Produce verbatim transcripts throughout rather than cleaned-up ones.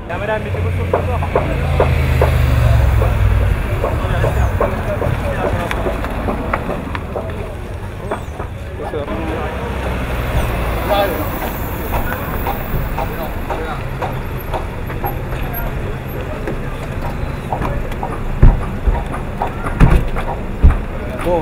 Ah, madame, mettez-vous sur le trottoir. Bon.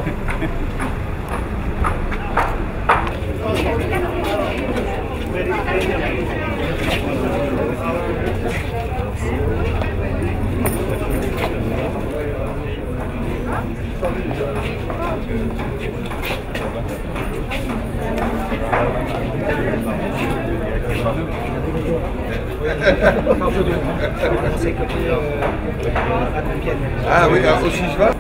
Ah oui, aussi je vais.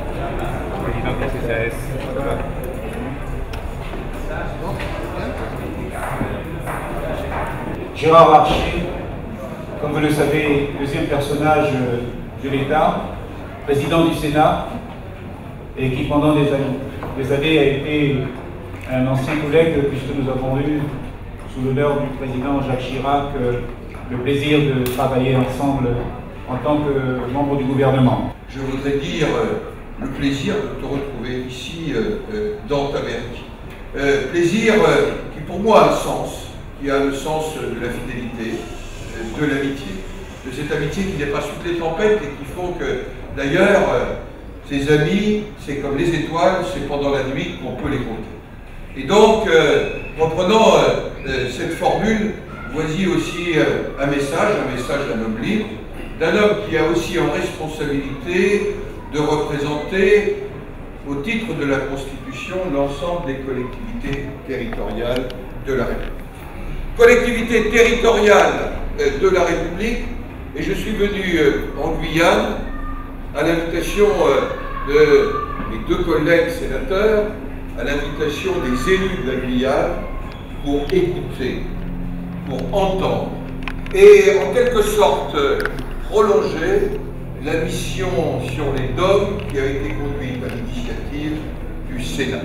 Gérard Larcher, comme vous le savez, deuxième personnage de l'État, président du Sénat, et qui pendant des années, des années a été un ancien collègue, puisque nous avons eu, sous l'honneur du président Jacques Chirac, le plaisir de travailler ensemble en tant que membre du gouvernement. Je voudrais dire euh, le plaisir de te retrouver ici euh, euh, dans ta mairie. Euh, plaisir euh, qui pour moi a un sens, qui a le sens de la fidélité, euh, de l'amitié, de cette amitié qui dépasse toutes les tempêtes et qui font que d'ailleurs euh, ces amis, c'est comme les étoiles, c'est pendant la nuit qu'on peut les compter. Et donc, euh, reprenant euh, euh, cette formule, voici aussi euh, un message, un message d'un homme libre, d'un homme qui a aussi en responsabilité de représenter, au titre de la Constitution, l'ensemble des collectivités territoriales de la République. Collectivité territoriale euh, de la République, et je suis venu euh, en Guyane à l'invitation euh, de mes deux collègues sénateurs, à l'invitation des élus de la Guyane, pour écouter, pour entendre, et en quelque sorte prolonger la mission sur les D O M qui a été conduite à l'initiative du Sénat.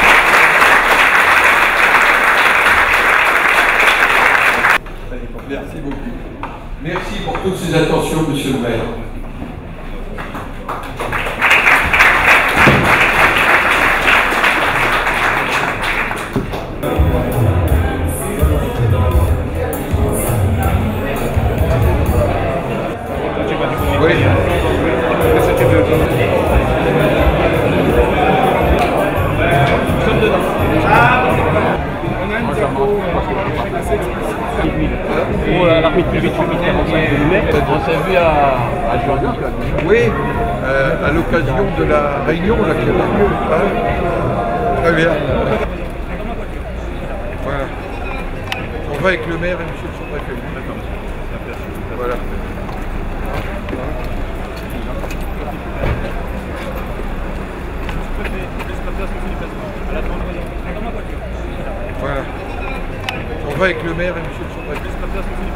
Merci beaucoup. Merci pour toutes ces attentions, monsieur le maire. Oui. Pour l'armée de huit millimètres, on s'est vu à, à Jordan. Oui, euh, à l'occasion de la réunion là, qui a lieu. Hein. Très bien. Voilà. On va avec le maire et monsieur le sous-préfet. Voilà. Voilà. On va avec le maire et monsieur le sous-préfet.